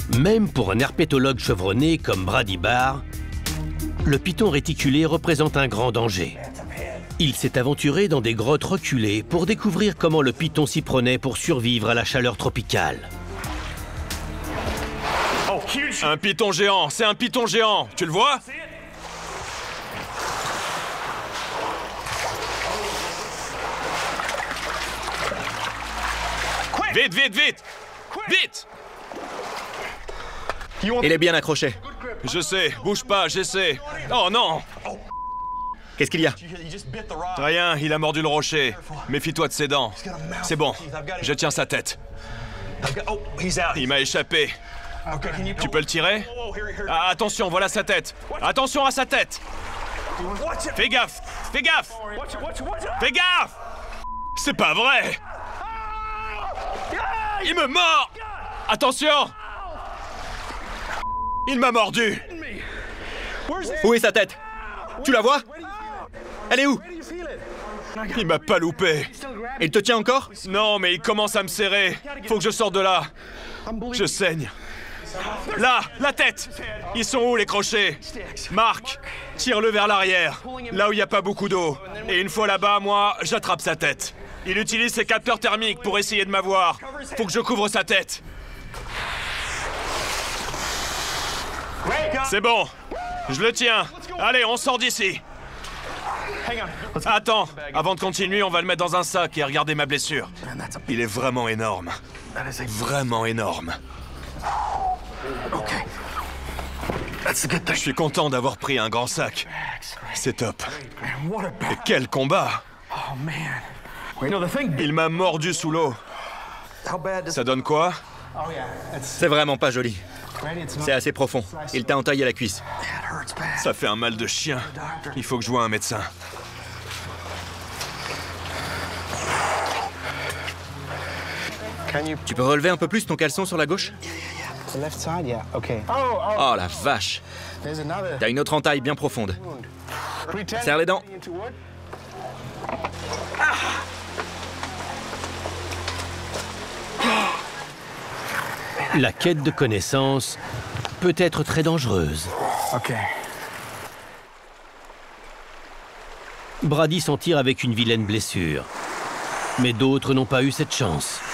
Même pour un herpétologue chevronné comme Brady Barr, le python réticulé représente un grand danger. Il s'est aventuré dans des grottes reculées pour découvrir comment le python s'y prenait pour survivre à la chaleur tropicale. Un python géant, c'est un python géant, tu le vois? Vite, vite, vite! Vite! Il est bien accroché. Je sais, bouge pas, j'essaie. Oh non! Qu'est-ce qu'il y a? Rien, il a mordu le rocher. Méfie-toi de ses dents. C'est bon, je tiens sa tête. Il m'a échappé. Tu peux le tirer? Ah, attention, voilà sa tête. Attention à sa tête! Fais gaffe! Fais gaffe! Fais gaffe! C'est pas vrai! Il me mord! Attention! Il m'a mordu! Où est sa tête? Tu la vois? Elle est où? Il m'a pas loupé. Il te tient encore? Non, mais il commence à me serrer. Faut que je sorte de là. Je saigne. Là, la tête! Ils sont où les crochets? Marc, tire-le vers l'arrière, là où il n'y a pas beaucoup d'eau. Et une fois là-bas, moi, j'attrape sa tête. Il utilise ses capteurs thermiques pour essayer de m'avoir. Faut que je couvre sa tête. C'est bon, je le tiens. Allez, on sort d'ici. Attends, avant de continuer, on va le mettre dans un sac et regarder ma blessure. Il est vraiment énorme. Vraiment énorme. Je suis content d'avoir pris un grand sac. C'est top. Et quel combat! Il m'a mordu sous l'eau. Ça donne quoi? C'est vraiment pas joli. C'est assez profond. Il t'a entaillé la cuisse. Ça fait un mal de chien. Il faut que je voie un médecin. Tu peux relever un peu plus ton caleçon sur la gauche? Oh la vache! T'as une autre entaille bien profonde. Serre les dents. La quête de connaissances peut être très dangereuse. Brady s'en tire avec une vilaine blessure. Mais d'autres n'ont pas eu cette chance.